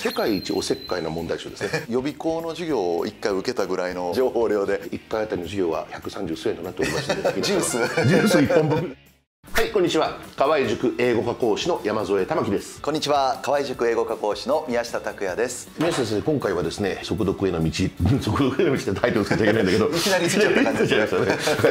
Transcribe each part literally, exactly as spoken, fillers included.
世界一おせっかいな問題集ですね。 予備校の授業をいっかい受けたぐらいの情報量でいっかいあたりの授業はひゃくさんじゅうすうえんとなっておりますのでジュースジュースいっぽんぶん。はい、こんにちは。河合塾英語科講師の山添玉樹です。 こんにちは。河合塾英語科講師の宮下拓也です。 宮下先生、今回はですね、速読への道速読への道ってタイトルつけちゃいけないんだけどいきなりついちゃった感じですね。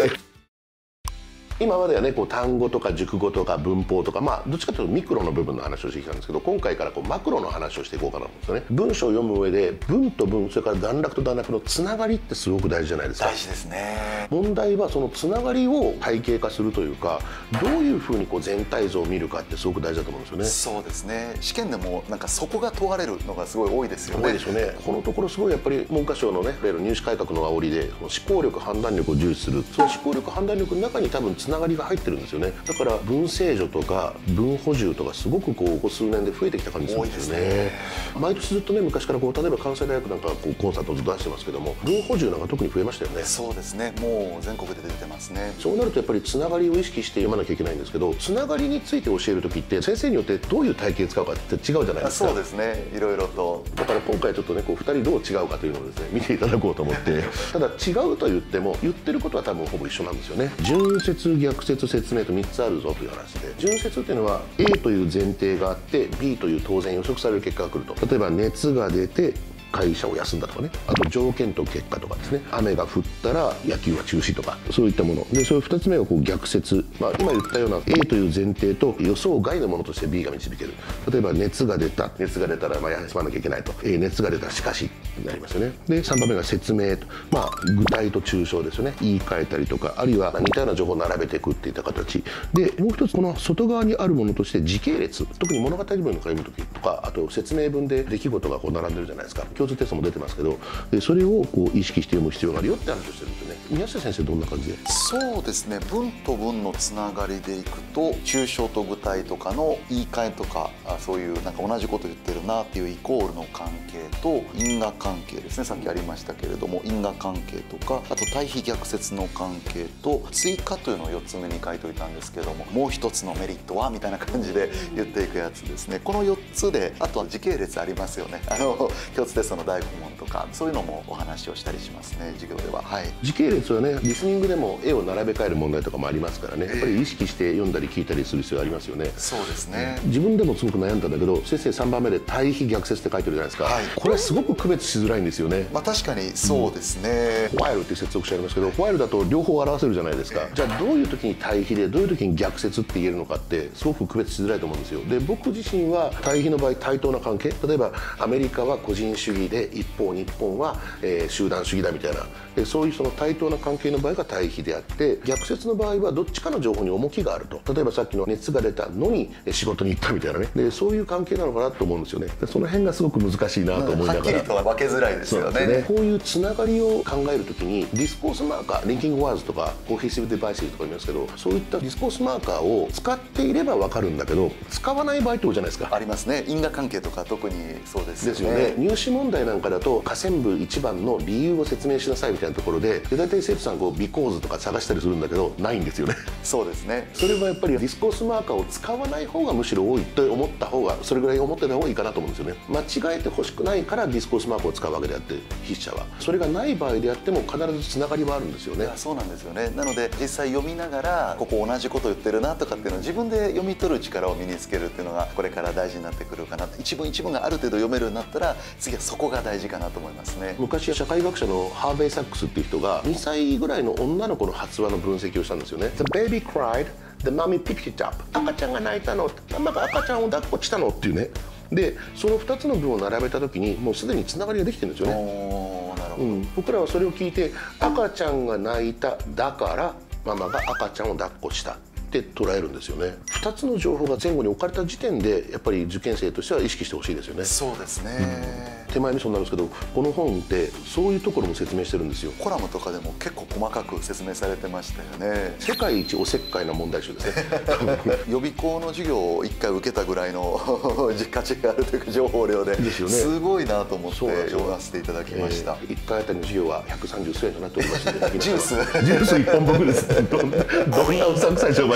今まではね、こう単語とか熟語とか文法とか、まあどっちかというとミクロの部分の話をしてきたんですけど、今回からこうマクロの話をしていこうかなと思うんですよね。文章を読む上で文と文、それから段落と段落のつながりってすごく大事じゃないですか。 大事ですね。 問題はそのつながりを体系化するというか、どういうふうにこう全体像を見るかってすごく大事だと思うんですよね。 そうですね。試験でもなんかそこが問われるのがすごい多いですよね。 多いですよね。このところすごいやっぱり文科省のね、いわゆる入試改革の煽りで思考力判断力を重視する、その思考力判断力の中に多分つながりが入ってるんですよね。だから文正助とか文補充とかすごくこうここ数年で増えてきた感じするんですよね。毎年ずっとね、昔からこう例えば関西大学なんかこうコンサートをずっと出してますけども、文補充なんか特に増えましたよね。 そうですね。もう全国で出てますね。 そうなるとやっぱりつながりを意識して読まなきゃいけないんですけど、つながりについて教える時って先生によってどういう体系使うかって違うじゃないですか。 そうですね。いろいろと。 だから今回ちょっとね、こうふたりどう違うかというのをですね、見ていただこうと思って。ただ違うと言っても言ってることは多分ほぼ一緒なんですよね。順説逆説説明とみっつあるぞという話で、順説っていうのは A という前提があって B という当然予測される結果が来ると。例えば熱が出て会社を休んだとかね、あと条件と結果とかですね、雨が降ったら野球は中止とか、そういったもので、それふたつめがこう逆説、まあ、今言ったような A という前提と予想外のものとして B が導ける。例えば熱が出た、熱が出たらまあ休まなきゃいけないと、えー、熱が出たらしかしになりますよね。でさんばんめが説明と、まあ具体と抽象ですよね。言い換えたりとか、あるいは似たような情報を並べていくっていった形で、もう一つこの外側にあるものとして時系列、特に物語文の読む時とか、あと説明文で出来事がこう並んでるじゃないですか。共通テストも出てますけど、でそれをこう意識して読む必要があるよって話をしてるんですよね。宮下先生どんな感じで？ そうですね。文と文のつながりでいくと、抽象と具体とかの言い換えとか、あそういうなんか同じこと言ってるなっていうイコールの関係と因果関係ですね。さっきありましたけれども、因果関係とか、あと対比逆説の関係と追加というのをよっつめに書いておいたんですけれども、もう一つのメリットはみたいな感じで言っていくやつですね。このよっつで、あとは時系列ありますよね。あの共通テストの大顧問とかそういうのもお話をしたりしますね、授業では。はい、 時系列はね、リスニングでも絵を並べ替える問題とかもありますからね、やっぱり意識して読んだり聞いたりする必要がありますよね。 そうですね。 自分でもすごく悩んだんだけど、先生さんばんめで対比逆説って書いてるじゃないですか、はい、これはすごく区別しづらいんですよね。 まあ確かにそうですね。 ホワイルっていう接続詞ありますけど、ホワイルだと両方表せるじゃないですか。じゃあどういう時に対比でどういう時に逆説って言えるのかってすごく区別しづらいと思うんですよ。で僕自身は対比の場合対等な関係、例えばアメリカは個人主義で一方日本は、えー、集団主義だみたいな、でそういうその対等な関係の場合が対比であって、逆説の場合はどっちかの情報に重きがあると。例えばさっきの熱が出たのに仕事に行ったみたいなね、でそういう関係なのかなと思うんですよね。でその辺がすごく難しいなと思いながら、 はっきりとは分けづらいですよね。 ね、こういうつながりを考えるときにディスコースマーカー、リンキングワーズとかコーヒーシブデバイスとか言いますけど、そういったディスコースマーカーを使っていれば分かるんだけど、使わない場合ってことじゃないですか。 ありますね。因果関係とか特にそうですよね。 ですよね。入試問題なんかだと下線部いちばんの理由を説明しなさいみたいなところで、で大体生徒さんこう because とか探したりするんだけどないんですよね。 そうですね。 それはやっぱりディスコースマーカーを使わない方がむしろ多いと思った方が、それぐらい思ってた方がいいかなと思うんですよね。間違えてほしくないからディスコースマークを使うわけであって、筆者はそれがない場合であっても必ずつながりはあるんですよね。 そうなんですよね。なので実際読みながらここ同じこと言ってるなとかっていうのを自分で読み取る力を身につけるっていうのがこれから大事になってくるかな。一文一文がある程度読めるようになったら次はそこが大事かなと思いますね。 昔社会学者のハーベイ・サックスっていう人がにさいぐらいの女の子の発話の分析をしたんですよね。The baby cried, the mommy picked it up。 赤ちゃんが泣いたの、ママが赤ちゃんを抱っこしたのっていうね。でそのふたつの文を並べた時にもうすでにつながりができてるんですよね。 おー、なるほど。 うん、僕らはそれを聞いて赤ちゃんが泣いただからママが赤ちゃんを抱っこしたって捉えるんですよね。ふたつの情報が前後に置かれた時点でやっぱり受験生としては意識してほしいですよね。 そうですね、 うん、手前味噌になるんですけど、この本ってそういうところも説明してるんですよ。 コラムとかでも結構細かく説明されてましたよね。 世界一おせっかいな問題集ですね。 予備校の授業をいっかい受けたぐらいの価値があるというか情報量でですよね。すごいなと思って読ませていただきました。 いっかいあたりの授業はひゃくさんじゅうすうえんとなっておりまして、 ジュースジュースいっぽんぶんです。どんなうさんくさい商売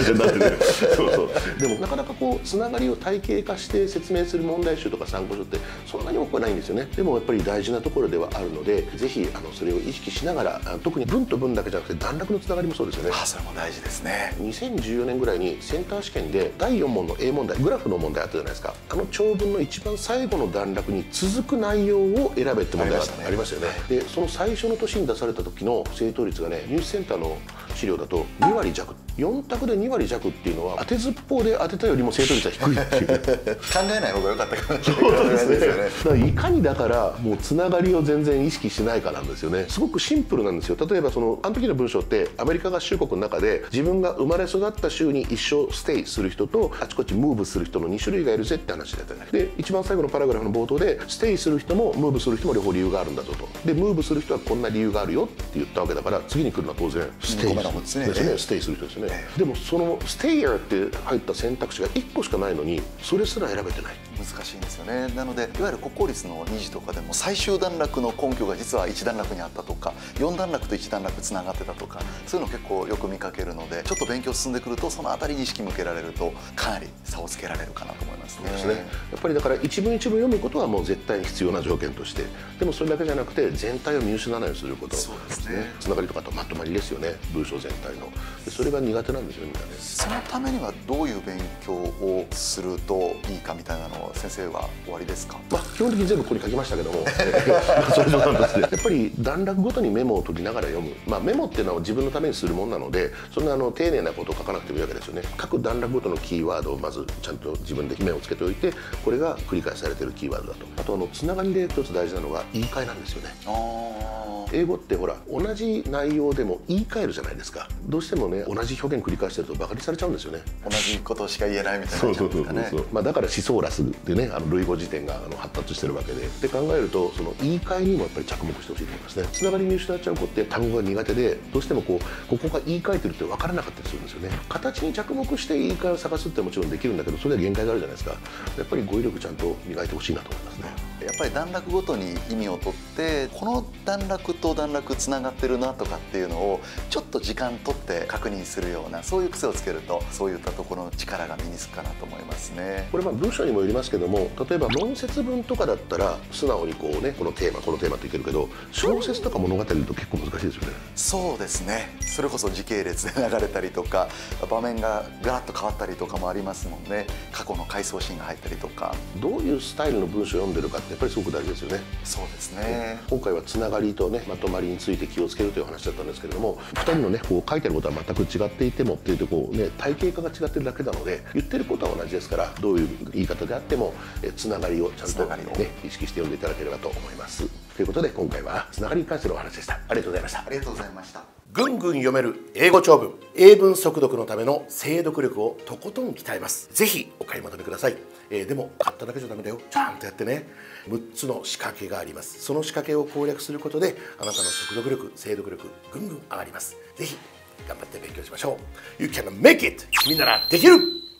じになってるそうそうでもなかなかこうつながりを体系化して説明する問題集とか参考書ってそんなに多くはないんですよね。でもやっぱり大事なところではあるので、ぜひあのそれを意識しながら、特に文と文だけじゃなくて段落のつながりもそうですよね。 あ、それも大事ですね。 にせんじゅうよねんぐらいにセンター試験でだいよん問の A 問題、グラフの問題あったじゃないですか。あの長文の一番最後の段落に続く内容を選べって問題がありましたよね。でその最初の年に出された時の正答率がね、ニュースセンターの資料だとにわりじゃく、よん択でにわりじゃくっていうのは当てずっぽうで当てたよりも正答率は低いっていう考えない方が良かったかもしれないですね。 だからいかにだからもうつながりを全然意識しないかなんですよね。すごくシンプルなんですよ。例えばそのあの時の文章ってアメリカ合衆国の中で自分が生まれ育った州に一生ステイする人とあちこちムーブする人のに種類がいるぜって話だったね。で一番最後のパラグラフの冒頭でステイする人もムーブする人も両方理由があるんだぞと。でムーブする人はこんな理由があるよって言ったわけだから、次に来るのは当然ステイですね。ステイする人ですよね。でもそのステイヤーって入った選択肢がいっこしかないのにそれすら選べてない。 難しいんですよね。なのでいわゆる国公立のに次とかでも最終段落の根拠が実はいち段落にあったとか、よん段落といち段落つながってたとか、そういうの結構よく見かけるので、ちょっと勉強進んでくるとその辺りに意識向けられるとかなり差をつけられるかなと思いますね。 そうですね。やっぱりだから一文一文読むことはもう絶対に必要な条件として、でもそれだけじゃなくて全体を見失わないようにすること。 そうですね。 つながりとかとまとまりですよね。文章全体の。でそれが苦手なんですよみんなね。 そのためにはどういう勉強をするといいかみたいなのを先生は終わりですか？ まあ基本的に全部ここに書きましたけどもそれ冗談としてやっぱり段落ごとにメモを取りながら読む、まあ、メモっていうのは自分のためにするものなので、そんなあの丁寧なことを書かなくてもいいわけですよね。各段落ごとのキーワードをまずちゃんと自分で目をつけておいて、これが繰り返されているキーワードだと。あとあのつながりで一つ大事なのが言い換えなんですよね。あ英語ってほら同じ内容でも言い換えるじゃないですか。どうしてもね同じ表現繰り返してるとバカにされちゃうんですよね。 同じことしか言えないみたいな。そうそうそうそう。まあだからシソーラスでね、あの類語辞典があの発達してるわけで。で考えるとその言い換えにもやっぱり着目してほしいと思いますね。つながり見失っちゃう子って単語が苦手で、どうしてもこうここが言い換えてるって分からなかったりするんですよね。形に着目して言い換えを探すってもちろんできるんだけど、それは限界があるじゃないですか。やっぱり語彙力ちゃんと磨いてほしいなと思いますね。 やっぱり段落ごとに意味をとって、この段落と段落つながってるなとかっていうのをちょっと時間とって確認するような、そういう癖をつけるとそういったところの力が身につくかなと思いますね。 これまあ文章にもよりますけども、例えば論説文とかだったら素直にこうね、このテーマこのテーマっていけるけど、小説とか物語だと結構難しいですよね。 そうですね。それこそ時系列で流れたりとか、場面がガラッと変わったりとかもありますもんね。過去の回想シーンが入ったりとか、 どういうスタイルの文章を読んでるかってやっぱりすごく大事ですよね。 そうですね。 今回はつながりとねまとまりについて気をつけるという話だったんですけれども、ふたりのねこう書いてあることは全く違っていてもっていうとこうね体系化が違ってるだけなので、言ってることは同じですから、どういう言い方であってもえつながりをちゃんとね意識して読んでいただければと思います。ということで今回はつながりに関するお話でした。ありがとうございました。 ありがとうございました。 ぐんぐん読める英語長文、英文速読のための精読力をとことん鍛えます。ぜひお買い求めください。えー、でも買っただけじゃダメだよ。ちゃんとやってね。むっつの仕掛けがあります。その仕掛けを攻略することであなたの速読力、精読力ぐんぐん上がります。ぜひ頑張って勉強しましょう。You can make it! 君ならできる!